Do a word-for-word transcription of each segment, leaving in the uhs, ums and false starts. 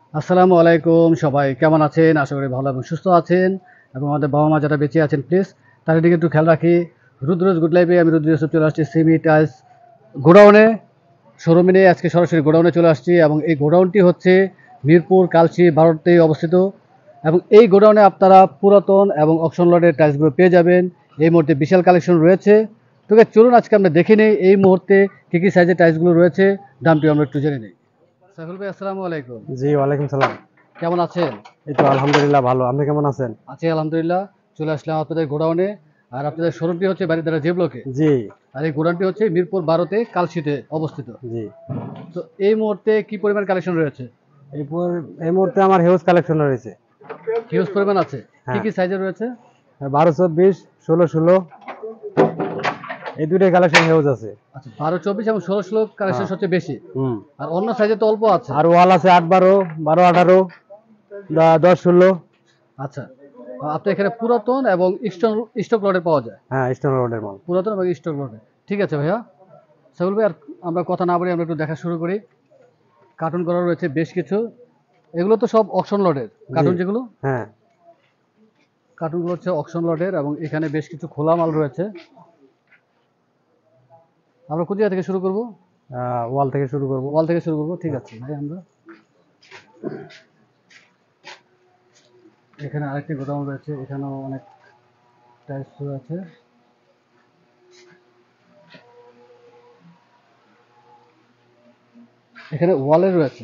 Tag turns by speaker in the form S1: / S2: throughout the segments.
S1: আসসালামু আলাইকুম সবাই কেমন আছেন? আশা করি ভালো এবং সুস্থ আছেন এবং আমাদের বাবা মা যারা বেঁচে আছেন প্লিজ তাদের দিকে একটু খেয়াল রাখি। রুদ্রজ গুড লাইফে আমি রুদ্রজ চলে আসছি সিমি টাইলস গোডাউনে শোরুমে নিয়ে আজকে সরাসরি গোডাউনে চলে আসছি এবং এই গোডাউনটি হচ্ছে মিরপুর কালচি ভারতে অবস্থিত এবং এই গোডাউনে আপনারা পুরাতন এবং অকশন লটের টাইলসগুলো পেয়ে যাবেন। এই মুহূর্তে বিশাল কালেকশন রয়েছে। তবে চলুন আজকে আমরা দেখে নিই এই মুহূর্তে কী কী সাইজের টাইলসগুলো রয়েছে, দামটি আমরা একটু জেনে নিই। সাইফুল ভাই আসসালামু আলাইকুম।
S2: জি ওয়ালাইকুম সালাম।
S1: কেমন আছেন?
S2: এই তো আলহামদুলিল্লাহ ভালো। আপনি কেমন আছেন?
S1: আছি আলহামদুলিল্লাহ। চলে আসলাম আপনাদের গোডাউনে। আর আপনাদের শোরুমটি হচ্ছে বারিধারা যে ব্লকে।
S2: জি
S1: আর এই গোডাউনটি হচ্ছে মিরপুর বারোতে কালশিতে অবস্থিত।
S2: জি
S1: তো এই মুহূর্তে কি পরিমাণ কালেকশন রয়েছে?
S2: এরপর এই মুহূর্তে আমার হিউজ কালেকশন রয়েছে।
S1: হিউজ পরিমাণ আছে। কি
S2: হ্যাঁ।
S1: কি সাইজের রয়েছে?
S2: বারো চব্বিশ ষোলো ষোলো এই দুইটাই কালেকশন হিউজ আছে।
S1: আচ্ছা, বারো চব্বিশ এবং ষোলো ষোলো কালেকশন
S2: হ্যাঁ।
S1: সবচেয়ে বেশি।
S2: হুম
S1: আর অন্য সাইজে তো অল্প আছে।
S2: আর ওয়াল আছে আট বারো বারো আঠারো দশ ষোলো।
S1: আচ্ছা, আপনার এখানে পুরাতন এবং স্টক স্টক লটে পাওয়া যায়।
S2: হ্যাঁ স্টোন রোডের মাল।
S1: পুরাতন এবং স্টক লটে। ঠিক আছে ভাইয়া। সাইফুল ভাই আর আমরা কথা না বলে আমরা একটু দেখা শুরু করি। কার্টুন করা রয়েছে বেশ কিছু। এগুলো তো সব অকশন লটের কার্টুন,
S2: জি।
S1: যেগুলো
S2: হ্যাঁ
S1: কার্টুনগুলো হচ্ছে অকশন লটের এবং এখানে বেশ কিছু খোলা মাল রয়েছে। আমরা কোন জায়গা থেকে শুরু করব?
S2: ওয়াল থেকে শুরু করব।
S1: ওয়াল থেকে শুরু করব, ঠিক আছে ভাই। আমরা এখানে আরেকটি গোডাউন রয়েছে, এখানেও অনেক টাইলস রয়েছে। এখানে ওয়ালে রয়েছে।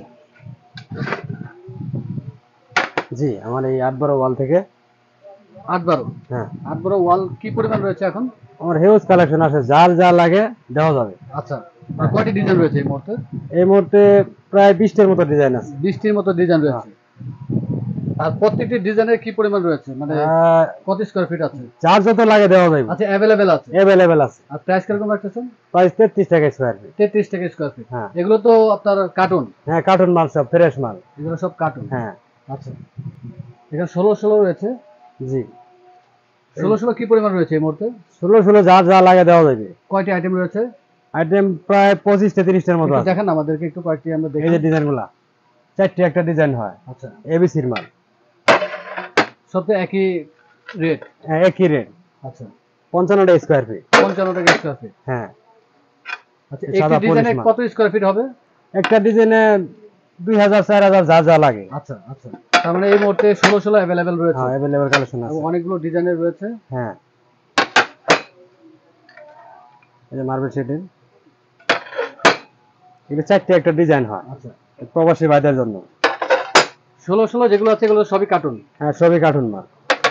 S2: জি আমার এই আট বারো ওয়াল থেকে।
S1: আট বারো
S2: হ্যাঁ
S1: আট বারো ওয়াল কি পরিমাণ রয়েছে এখন?
S2: আমার হিউজ কালেকশন আছে, যার যা লাগে দেওয়া যাবে।
S1: আচ্ছা, আর কয়টি ডিজাইন রয়েছে এই মুহূর্তে?
S2: এই মুহূর্তে প্রায় বিশটার মতো ডিজাইন আছে।
S1: বিশটির মতো ডিজাইন রয়েছে। আর প্রত্যেকটি ডিজাইনের কি পরিমাণ রয়েছে, মানে
S2: আহ,
S1: কত স্কোয়ার ফিট আছে?
S2: যার যত লাগে দেওয়া যাবে।
S1: আচ্ছা, অ্যাভেলেবেল আছে।
S2: অ্যাভেলেবেল আছে।
S1: আর প্রাইস কিরকম রাখতেছেন?
S2: প্রাইস তেত্রিশ টাকা স্কোয়ার ফিট।
S1: তেত্রিশ টাকা স্কোয়ার ফিট।
S2: হ্যাঁ
S1: এগুলো তো আপনার কার্টুন।
S2: হ্যাঁ কার্টুন মাল, সব ফ্রেশ মাল।
S1: এগুলো সব কার্টুন।
S2: হ্যাঁ
S1: আচ্ছা, এখানে ষোলো ষোলো রয়েছে।
S2: জি
S1: ষোলো ষোলো কি পরিমাণ রয়েছে এই মুহূর্তে?
S2: ষোলো ষোলো যার যা লাগে দেওয়া যাবে।
S1: কয়টি আইটেম রয়েছে?
S2: আইটেম প্রায় পঁচিশ থেকে তিরিশটার মতো
S1: একটু
S2: আছে।
S1: দেখেন আমাদেরকে একটু কয়েকটি আমরা দেখি।
S2: এই যে ডিজাইন গুলা চারটি একটা ডিজাইন হয়।
S1: আচ্ছা,
S2: এবিসির মাল।
S1: সব তো একই রেট?
S2: হ্যাঁ একই রেট।
S1: আচ্ছা,
S2: পঞ্চান্ন টাকা স্কোয়ার ফিট।
S1: পঞ্চান্ন টাকা স্কোয়ার ফিট।
S2: হ্যাঁ
S1: আচ্ছা,
S2: সাদা
S1: একটি ডিজাইনে
S2: পলিশ মাল।
S1: কত স্কোয়ার ফিট হবে?
S2: একটা ডিজাইনে দুই হাজার চার হাজার যা যা লাগে।
S1: আচ্ছা আচ্ছা, তার মানে এই মুহূর্তে ষোলো ষোলো অ্যাভেলেবেল রয়েছে।
S2: হ্যাঁ অ্যাভেলেবেল কালেকশন
S1: এবং
S2: আছে।
S1: অনেকগুলো ডিজাইনের রয়েছে।
S2: হ্যাঁ এই যে মার্বেল শেডের এটা চারটি একটা ডিজাইন হয়।
S1: আচ্ছা,
S2: প্রবাসী ভাইদের জন্য।
S1: ষোলো ষোলো যেগুলো আছে এগুলো সবই কার্টুন।
S2: হ্যাঁ সবই কার্টুন মাল।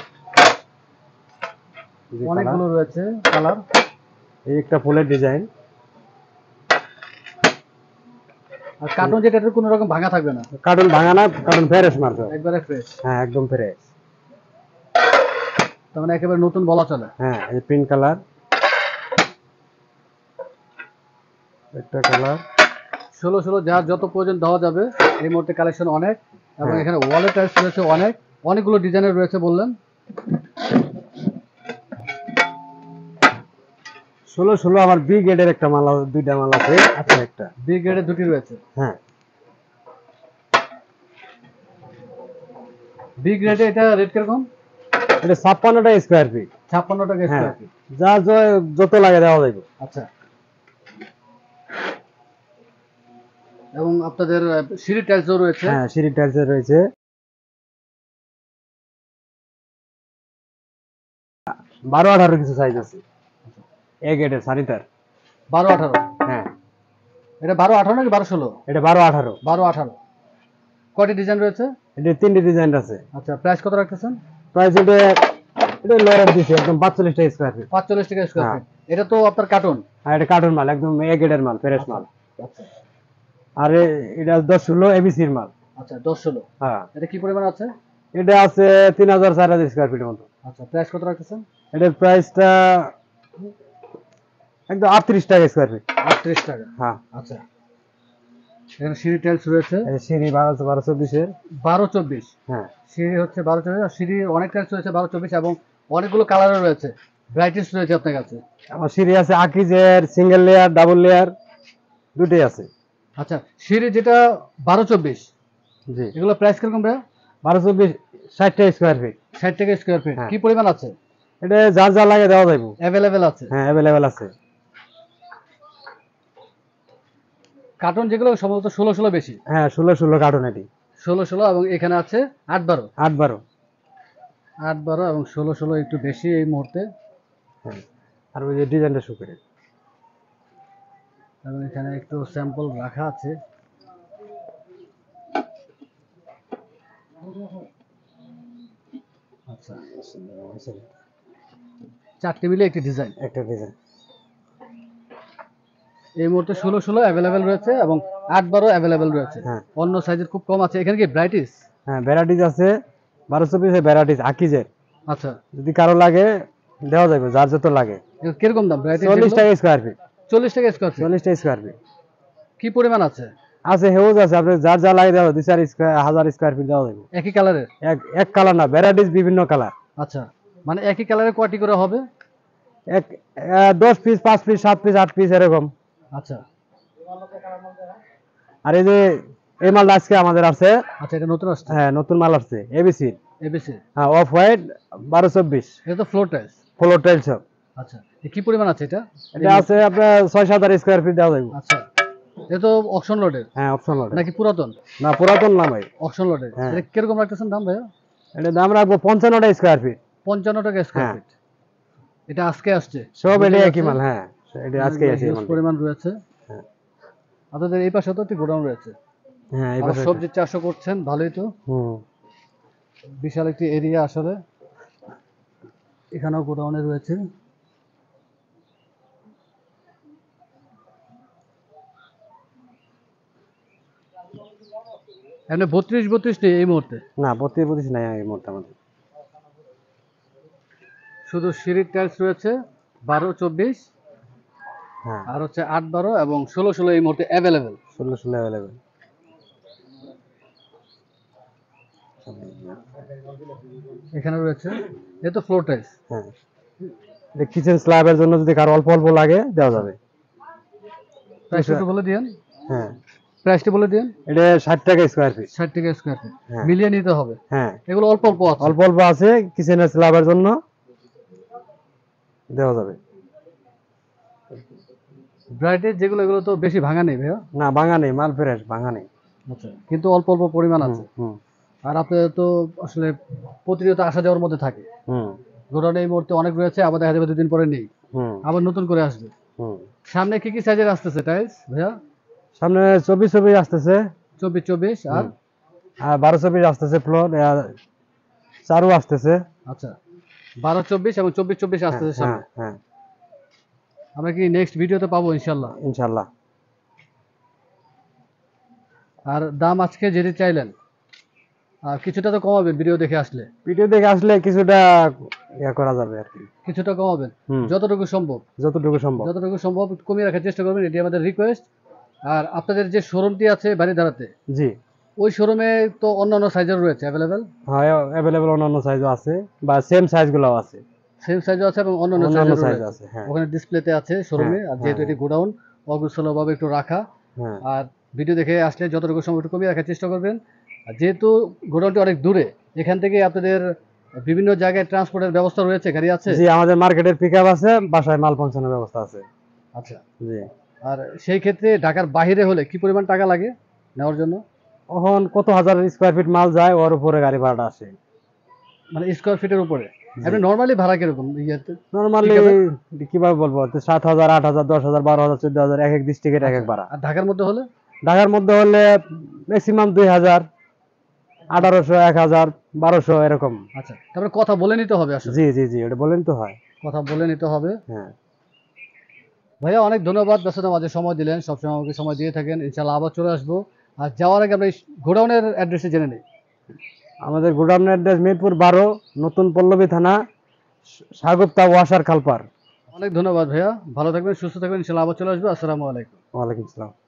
S1: অনেকগুলো রয়েছে কালার।
S2: এই একটা ফুলের ডিজাইন।
S1: আর কার্টুন যেটা এটার কোনো রকম ভাঙা থাকবে না।
S2: কার্টুন ভাঙা না, কার্টুন ফ্রেশ মাল সব।
S1: একবারে ফ্রেশ।
S2: হ্যাঁ একদম ফ্রেশ।
S1: তার মানে একেবারে নতুন বলা চলে।
S2: হ্যাঁ এই পিঙ্ক কালার একটা কালার।
S1: ষোলো ষোলো যার যত প্রয়োজন দেওয়া যাবে। এই মুহূর্তে কালেকশন অনেক এবং
S2: হ্যাঁ।
S1: এখানে ওয়ালেট টাইলস রয়েছে অনেক, অনেকগুলো ডিজাইনের রয়েছে বললেন।
S2: ষোলো ষোলো আমার বি গ্রেডের একটা মাল, দুইটা মাল আছে। আচ্ছা একটা
S1: বি গ্রেডের দুটি রয়েছে।
S2: হ্যাঁ
S1: বি গ্রেডে এটা রেট কিরকম?
S2: এটা ছাপ্পান্ন টাকা স্কোয়ার ফিট।
S1: ছাপ্পান্ন টাকা
S2: হ্যাঁ
S1: স্কোয়ার ফিট।
S2: যা য- যত লাগে দেওয়া যাবে।
S1: আচ্ছা, এবং আপনাদের সিঁড়ি টাইলসও রয়েছে।
S2: হ্যাঁ সিঁড়ি টাইলস রয়েছে। বারো আঠারো কিছু সাইজ আছে। এ গ্রেডের সানিটার।
S1: বারো আঠারো।
S2: হ্যাঁ
S1: এটা বারো আঠারো নাকি বারো ষোলো?
S2: এটা বারো আঠারো।
S1: বারো আঠারো। কয়টি ডিজাইন রয়েছে?
S2: এটা তিনটে ডিজাইন আছে।
S1: আচ্ছা, প্রাইস কত রাখতেছেন?
S2: প্রাইস এটা এটা লরের দিছে একদম পাঁচচল্লিশ টাকা স্কোয়ার ফিট।
S1: পাঁচচল্লিশ টাকা স্কোয়ার
S2: হ্যাঁ।
S1: ফিট। এটা তো আপনার কার্টুন।
S2: আর এটা কার্টুন মাল, একদম এ গ্রেডের মাল, ফ্রেশ মাল।
S1: আচ্ছা
S2: আর এ- এটা দশ ষোলো এবিসির মাল।
S1: আচ্ছা, দশ ষোলো।
S2: হ্যাঁ
S1: এটা কি পরিমাণ আছে?
S2: এটা আছে তিন হাজার চার হাজার স্কোয়ার ফিটের মতো।
S1: আচ্ছা, প্রাইস কত রাখতেছেন?
S2: এটার প্রাইসটা একদম আটত্রিশ টাকা স্কোয়ার ফিট।
S1: আটত্রিশ টাকা।
S2: হ্যাঁ
S1: আচ্ছা, এখানে সিঁড়ি টাইলস রয়েছে।
S2: এই সিঁড়ি বারো বারো চব্বিশের।
S1: বারো চব্বিশ।
S2: হ্যাঁ
S1: সিঁড়ি হচ্ছে বারো চব্বিশ, আর সিঁড়ির অনেক টাইলস রয়েছে বারো চব্বিশ এবং অনেকগুলো কালারও রয়েছে, ভ্যারাইটিস রয়েছে আপনার কাছে।
S2: আমার সিঁড়ি আছে আকিজের, সিঙ্গেল লেয়ার, ডাবল লেয়ার দুটোই আছে।
S1: আচ্ছা, সিঁড়ি যেটা বারো চব্বিশ
S2: জি।
S1: এগুলো প্রাইস কিরকম ভাইয়া?
S2: বারোশো বিশ, ষাট টাকা স্কোয়ার ফিট।
S1: ষাট টাকা স্কোয়ার ফিট।
S2: হ্যাঁ।
S1: কি পরিমাণ আছে?
S2: এটা যার যা লাগে দেওয়া যাইব।
S1: অ্যাভেলেবেল আছে?
S2: হ্যাঁ অ্যাভেলেবেল আছে।
S1: কার্টন যেগুলো সম্ভবত ষোলো ষোলো বেশি।
S2: হ্যাঁ ষোলো ষোলো কার্টন এটি।
S1: ষোলো ষোলো এবং এখানে আছে আট বারো।
S2: আট বারো।
S1: আট বারো এবং ষোলো ষোলো একটু বেশি এই মুহূর্তে।
S2: হ্যাঁ আর ওই যে ডিজাইনটা শো করে।
S1: এবং এখানে একটু স্যাম্পল রাখা আছে। আচ্ছা, চারটে মিলে একটি ডিজাইন।
S2: একটা ডিজাইন
S1: এই মুহূর্তে ষোলো ষোলো অ্যাভেলেবেল রয়েছে এবং আট বারো অ্যাভেলেবেল রয়েছে।
S2: হ্যাঁ।
S1: অন্য সাইজের খুব কম আছে। এখানে কি ভ্যারাইটিস?
S2: হ্যাঁ ভ্যারাইটিস আছে, বারোশো পিসের ভ্যারাইটিস আকিজের।
S1: আচ্ছা,
S2: যদি কারো লাগে দেওয়া যাবে, যার যত লাগে।
S1: এর কিরকম দাম ভ্যারাইটিস?
S2: চল্লিশ টাকা স্কোয়ার ফিট।
S1: চল্লিশ টাকা স্কোয়ার ফিট।
S2: চল্লিশ টাকা স্কোয়ার ফিট।
S1: কি পরিমাণ আছে?
S2: আছে হেউজ আছে, আপনি যার যা লাগে দেওয়া, দুই চার স্কোয়ার হাজার স্কোয়ার ফিট দেওয়া যাবে।
S1: একই কালারের?
S2: এক এক কালার না, ভ্যারাইটিস বিভিন্ন কালার।
S1: আচ্ছা, মানে একই কালারের কয়টি করে হবে?
S2: এক দশ পিস, পাঁচ পিস, সাত পিস, আট পিস এরকম।
S1: আচ্ছা।
S2: আর এই যে এই মাল আজকে আমাদের আছে।
S1: আচ্ছা, এটা নতুন আসছে?
S2: হ্যাঁ নতুন মাল আসছে, এবিসি।
S1: এবিসি?
S2: হ্যাঁ অফ হোয়াইট বারো চব্বিশ।
S1: এটা তো ফ্লোর টাইলস?
S2: ফ্লোর টাইলস সব।
S1: আচ্ছা, এ কি পরিমাণ আছে এটা?
S2: এটা আছে আপনার ছয় সাত হাজার স্কোয়ার ফিট দেওয়া যাবে।
S1: আচ্ছা, এটা তো অকশন লোডের?
S2: হ্যাঁ অপশন লোড।
S1: নাকি পুরাতন?
S2: না পুরাতন না ভাই,
S1: অকশন লোডের।
S2: হ্যাঁ।
S1: এটা কিরকম রাখতেছেন দাম ভাইয়া?
S2: এটা দাম রাখবো পঞ্চান্ন টাকা স্কোয়ার ফিট।
S1: পঞ্চান্ন টাকা স্কোয়ার
S2: হ্যাঁ।
S1: ফিট। এটা আজকে আসছে
S2: সব এটা একই মাল। হ্যাঁ এটা আজকে আছে
S1: হিউজ
S2: মাল।
S1: পরিমাণ রয়েছে।
S2: হ্যাঁ।
S1: আপনাদের এই পাশে তো একটি গোডাউন রয়েছে।
S2: হ্যাঁ এই
S1: আর
S2: পাশে।
S1: সবজি চাষও করছেন, ভালোই তো।
S2: হুম।
S1: বিশাল একটি এরিয়া আসলে। এখানেও গোডাউনে রয়েছে। এমনি বত্রিশ বত্রিশ নেই এই মুহূর্তে?
S2: না বত্রিশ বত্রিশ নাই এই মুহূর্তে আমাদের।
S1: শুধু সিঁড়ির টাইলস রয়েছে বারো চব্বিশ,
S2: হ্যাঁ
S1: আর হচ্ছে আট বারো এবং ষোলো ষোলো এই মুহূর্তে অ্যাভেলেবেল।
S2: ষোলো ষোলো অ্যাভেলেবেল।
S1: এখানে রয়েছে, এ তো ফ্লোর টাইলস।
S2: হ্যাঁ কিচেন স্ল্যাবের জন্য যদি কারো অল্প অল্প লাগে দেওয়া যাবে।
S1: প্রাইসটা একটু বলে দিয়েন।
S2: হ্যাঁ
S1: প্রাইসটা বলে দিয়েন।
S2: এটা ষাট টাকা স্কোয়ার ফিট।
S1: ষাট টাকা স্কোয়ার ফিট।
S2: হ্যাঁ।
S1: মিলিয়ে নিতে হবে।
S2: হ্যাঁ
S1: এগুলো অল্প অল্প আছে?
S2: অল্প অল্প আছে, কিচেনের স্ল্যাবের জন্য দেওয়া যাবে।
S1: ব্রাইটের যেগুলো, এগুলো তো বেশি ভাঙা নেই ভাইয়া?
S2: না ভাঙা নেই, মাল ফ্রেশ, ভাঙা নেই।
S1: আচ্ছা, কিন্তু অল্প অল্প পরিমাণ আছে।
S2: হুম
S1: আর আপনাদের তো আসলে প্রতিনিয়ত আসা যাওয়ার মধ্যে থাকে।
S2: হুম
S1: গোডাউনে এই মুহূর্তে অনেক রয়েছে, আবার দেখা যাবে দুদিন পরে নেই,
S2: হুম
S1: আবার নতুন করে আসবে।
S2: হুম।
S1: সামনে কি কি সাইজের আসতেছে টাইলস ভাইয়া?
S2: সামনে চব্বিশ চব্বিশ আসতেছে।
S1: চব্বিশ চব্বিশ আর
S2: আর বারো চব্বিশ আসতেছে ফ্লোর, চারু আসতেছে।
S1: আচ্ছা, বারো চব্বিশ এবং চব্বিশ চব্বিশ আসতেছে
S2: হ্যাঁ
S1: সামনে।
S2: হ্যাঁ
S1: আমরা কি নেক্সট ভিডিওতে পাবো ইনশাল্লাহ?
S2: ইনশাল্লাহ।
S1: আর দাম আজকে যেটি চাইলেন, আর কিছুটা তো কমাবেন ভিডিও দেখে আসলে?
S2: ভিডিও দেখে আসলে কিছুটা ইয়া করা যাবে আর কি।
S1: কিছুটা কমাবেন
S2: হুম।
S1: যতটুকু সম্ভব।
S2: যতটুকু সম্ভব।
S1: যতটুকু সম্ভব কমিয়ে রাখার চেষ্টা করবেন, এটি আমাদের রিকোয়েস্ট। আর আপনাদের যে শোরুমটি আছে বাড়িধারাতে,
S2: জি
S1: ওই শোরুমে তো অন্যান্য সাইজের রয়েছে অ্যাভেলেবেল?
S2: হ্যাঁ অ্যাভেলেবল, অন্যান্য সাইজও আছে বা সেম সাইজগুলোও আছে।
S1: সেম সাইজও আছে এবং অন্যান্য
S2: অন্যান্য
S1: সাইজের
S2: সাইজ
S1: রয়েছে।
S2: আছে। হ্যাঁ
S1: ওখানে ডিসপ্লেতে আছে শোরুমে।
S2: হ্যাঁ,
S1: আর যেহেতু
S2: হ্যাঁ,
S1: এটি গোডাউন, অগুছলভাবে একটু রাখা।
S2: হ্যাঁ
S1: আর ভিডিও দেখে আসলে যতটুকু সময় একটু কমিয়ে রাখার চেষ্টা করবেন। আর যেহেতু গোডাউনটি অনেক দূরে, এখান থেকে আপনাদের বিভিন্ন জায়গায় ট্রান্সপোর্টের ব্যবস্থা রয়েছে, গাড়ি আছে?
S2: জি আমাদের মার্কেটের পিকআপ আছে, বাসায় মাল পৌঁছানোর ব্যবস্থা আছে।
S1: আচ্ছা।
S2: জি।
S1: আর সেই ক্ষেত্রে ঢাকার বাইরে হলে কি পরিমাণ টাকা লাগে নেওয়ার জন্য?
S2: এখন কত হাজার স্কোয়ার ফিট মাল যায়, ওর উপরে গাড়ি ভাড়াটা আসে।
S1: মানে স্কোয়ার ফিটের উপরে? আপনি নর্মালি ভাড়া কিরকম ইয়েতে?
S2: নর্মালি কিভাবে বলবো, সাত হাজার, আট হাজার, দশ হাজার, বারো হাজার, চোদ্দ হাজার, এক এক ডিস্ট্রিক্টের এক এক ভাড়া।
S1: আর ঢাকার মধ্যে হলে?
S2: ঢাকার মধ্যে হলে ম্যাক্সিমাম দুই হাজার, আঠারোশো, এক হাজার, বারোশো এরকম।
S1: আচ্ছা, তারপরে কথা বলে নিতে হবে আসলে?
S2: জি জি জি ওটা বলেন তো হয়।
S1: কথা বলে নিতে হবে।
S2: হ্যাঁ
S1: ভাইয়া অনেক ধন্যবাদ, ব্যস্ততার মাঝে সময় দিলেন, সবসময় আমাকে সময় দিয়ে থাকেন। ইনশাল্লাহ আবার চলে আসবো। আর যাওয়ার আগে আমরা এই গোডাউনের অ্যাড্রেসে জেনে নিই।
S2: আমাদের গোডাউনের অ্যাড্রেস মিরপুর বারো, নতুন পল্লবী থানা, সাগুপ্তা ওয়াসার খালপার।
S1: অনেক ধন্যবাদ ভাইয়া, ভালো থাকবেন, সুস্থ থাকবেন, ইনশাল্লাহ আবার চলে আসবো। আসসালামু আলাইকুম।
S2: ওয়ালাইকুম আসসালাম।